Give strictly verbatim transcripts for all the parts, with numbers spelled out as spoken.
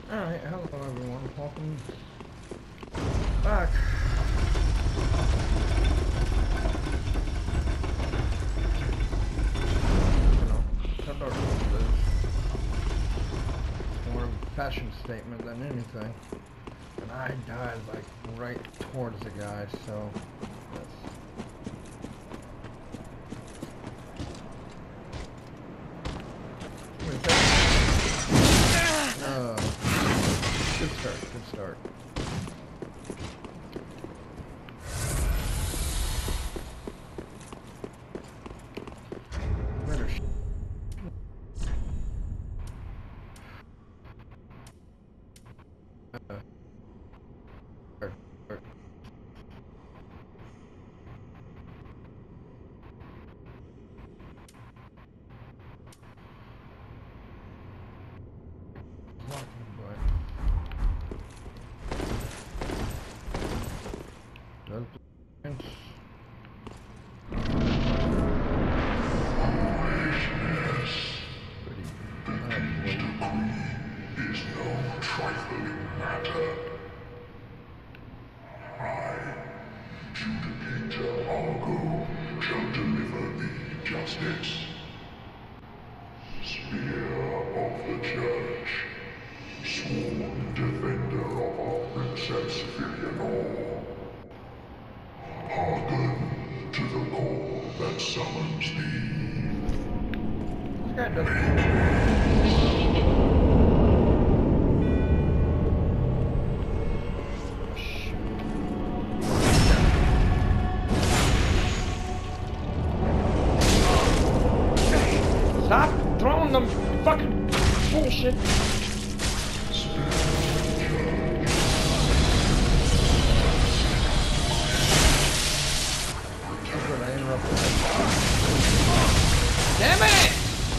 Alright, hello everyone, welcome back. You know, cut our shoulders. More of a fashion statement than anything. And I died like right towards the guy, so yes. Uh, good start, good start. Murder sh uh, or, or, does the Is no trifling matter. I, Judicator Argo, shall deliver thee justice. Spear of the Church, sworn defender of our Princess Filianor. Hearken to the call that summons thee. This guy doesn't. Stop throwing them fucking bullshit. That's good, I interrupted. Damn it!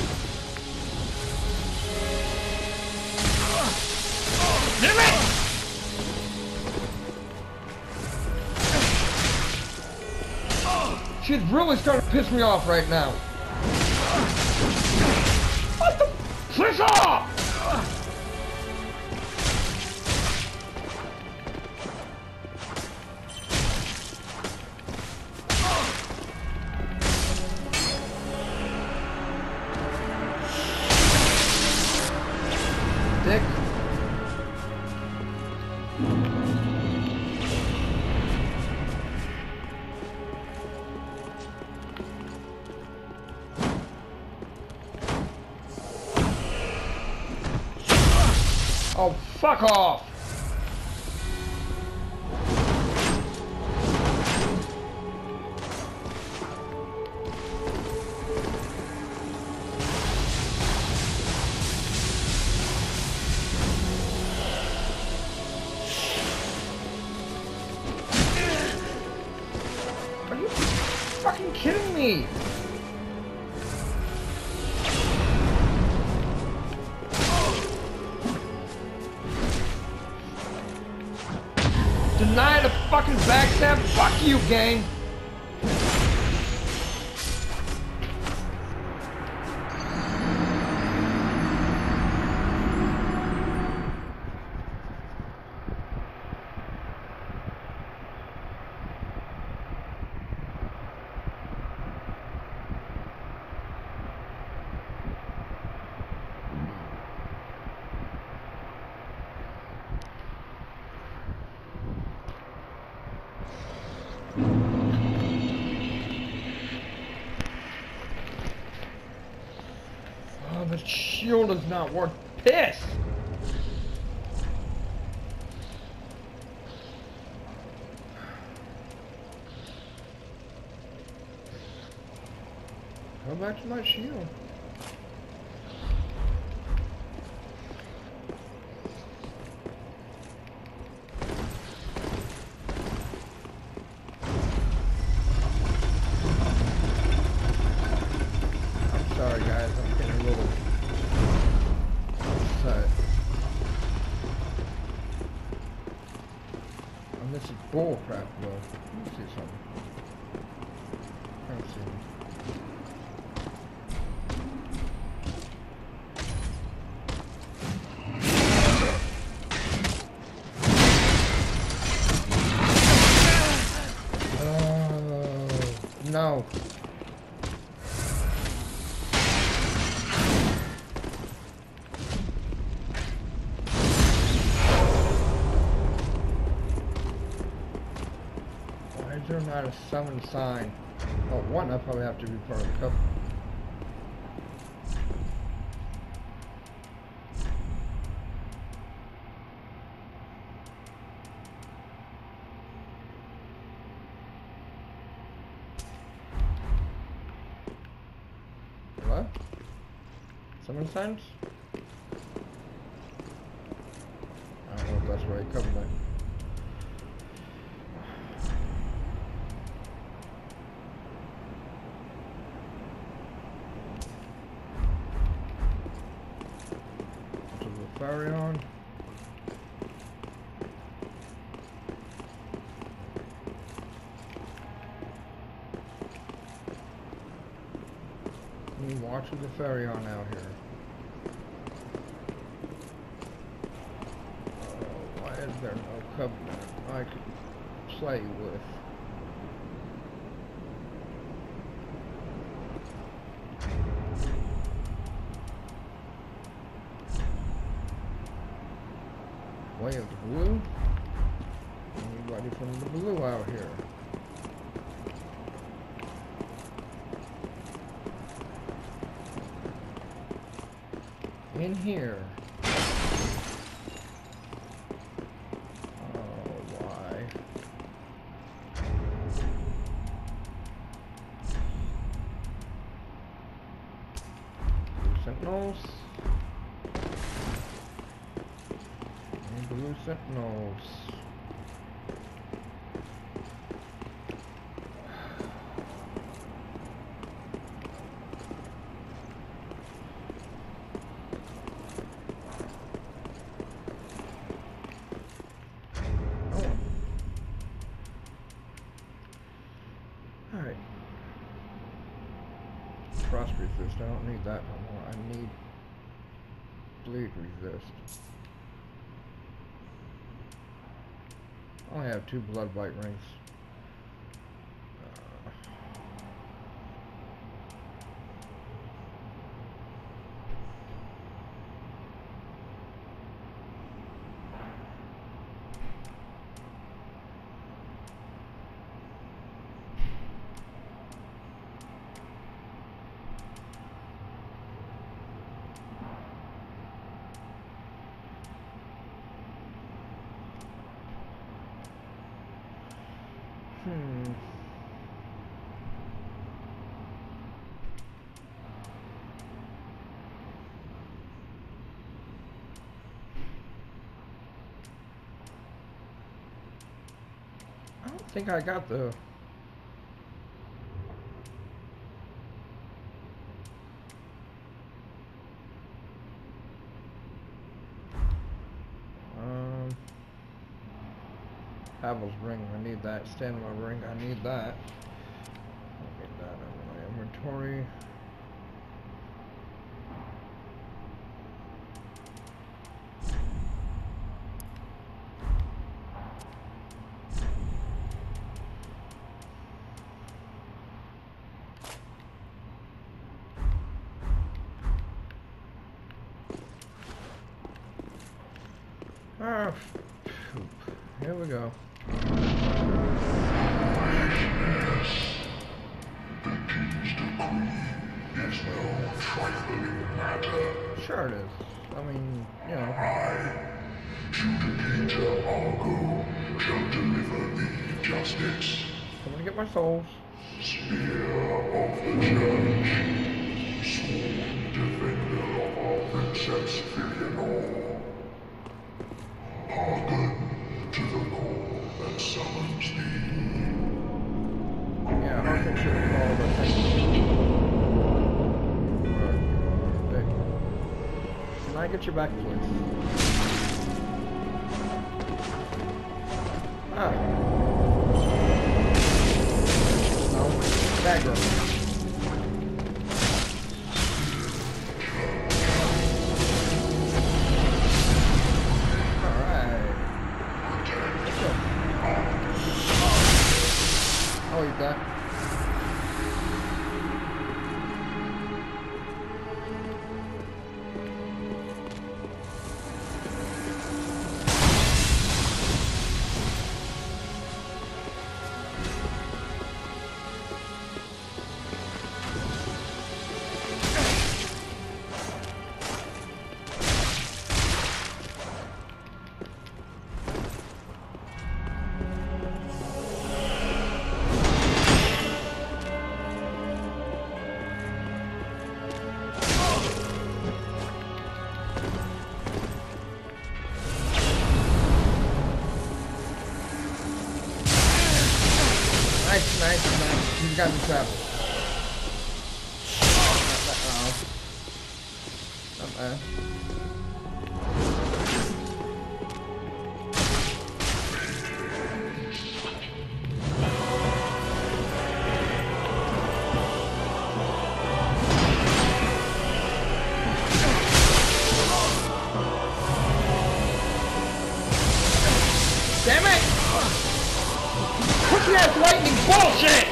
Damn it! She's really starting to piss me off right now. What the? Piss off! Dick. Oh, fuck off! Are you fucking kidding me? Deny the fucking backstab? Fuck you, gang! Oh, the shield is not worth piss! Go back to my shield. I'm sorry guys, I'm getting a little upset. And this is bullcrap though. Let me see something. Let's see. no. Why is there not a summon sign? Oh, one, I probably have to be part of the couple. What? Summon signs? I don't know if that's where I come back. Farion. Let me watch with the Farion out here. Oh, why is there no covenant I could play with? Way of the blue? Anybody from the blue out here? In here. Oh, why? Blue sentinels. Blue sentinels. Oh. Alright. Frost resist. I don't need that no more. I need bleed resist. I only have two blood bite rings. Uh, Hmm. I don't think I got the... Um... Havel's ring, I need that. Stamina ring, I need that. I need that in my inventory. Ah, poop. Here we go. Sure it is. I mean, you know. I, Judicator Argo, shall deliver thee justice. I'm gonna get my souls. Spear of the Judge, sworn defender of our Princess Filianor. Hearken to the call that summons thee. Yeah, hearken to the call that summons thee. Can I get you back, please? Ah. No. Dagger. Alright. Let's go. Oh, he's back. got the travel. Uh-oh. Not bad. Damn it! Pussy ass lightning bullshit!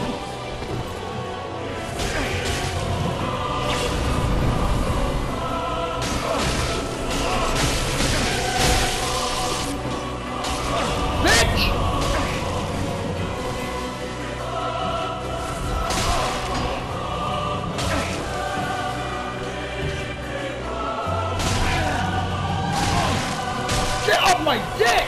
Bitch! Get off my dick!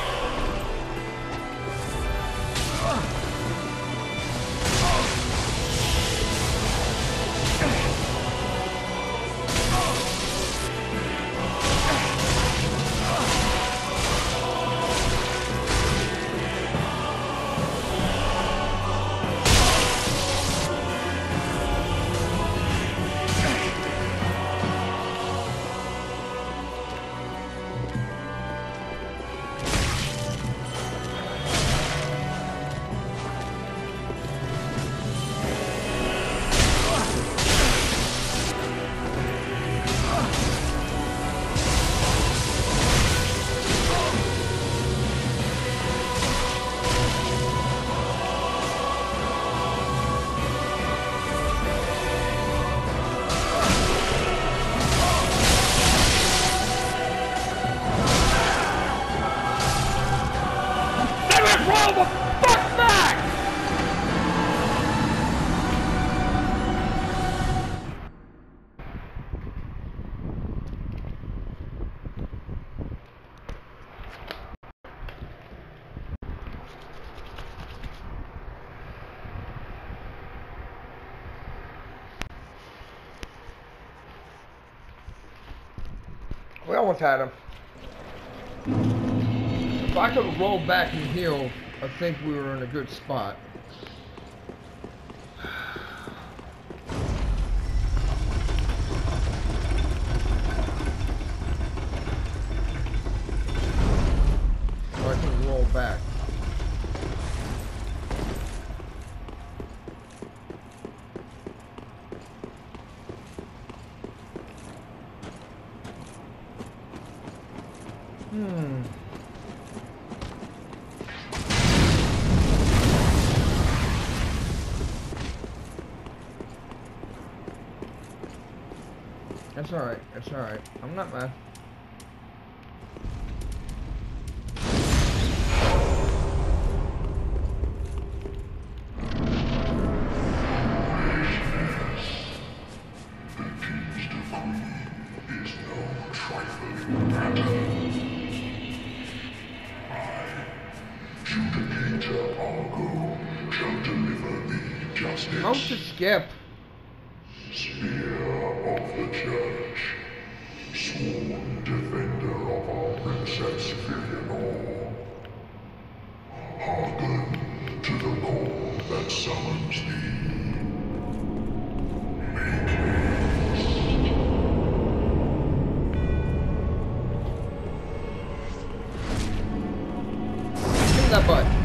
Roll the fuck back! We almost had him. If I could have rolled back and healed, I think we were in a good spot. So I can roll back. Hmm. That's alright, that's alright. I'm not mad. Mount to skip. Spear of the Church, sworn defender of our Princess Fionor. Hearken to the call that summons thee. Make haste. Give me that butt.